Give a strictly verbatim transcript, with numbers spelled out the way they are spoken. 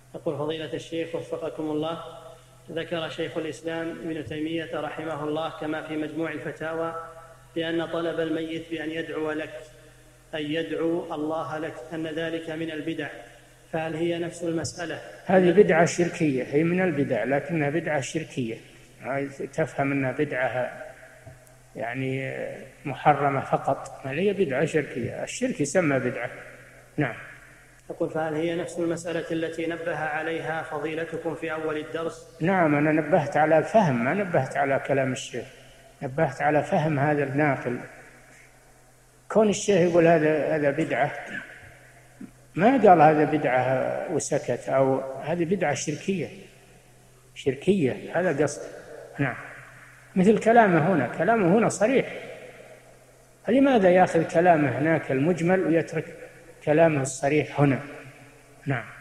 يقول فضيلة الشيخ وفقكم الله، ذكر شيخ الإسلام ابن تيمية رحمه الله كما في مجموع الفتاوى بأن طلب الميت بأن يدعو لك أي يدعو الله لك أن ذلك من البدع، فهل هي نفس المسألة؟ هذه بدعة شركية، هي من البدع لكنها بدعة شركية، تفهم أنها بدعة يعني محرمة فقط، ما هي بدعة شركية، الشرك يسمى بدعة. نعم. يقول فهل هي نفس المسألة التي نبه عليها فضيلتكم في أول الدرس؟ نعم، أنا نبهت على فهم، ما نبهت على كلام الشيخ، نبهت على فهم هذا الناقل. كون الشيخ يقول هذا هذا بدعة، ما قال هذا بدعة وسكت، أو هذه بدعة شركية شركية، هذا قصد. نعم. مثل كلامه هنا، كلامه هنا صريح، لماذا يأخذ كلامه هناك المجمل ويترك كلامه الصريح هنا؟ نعم.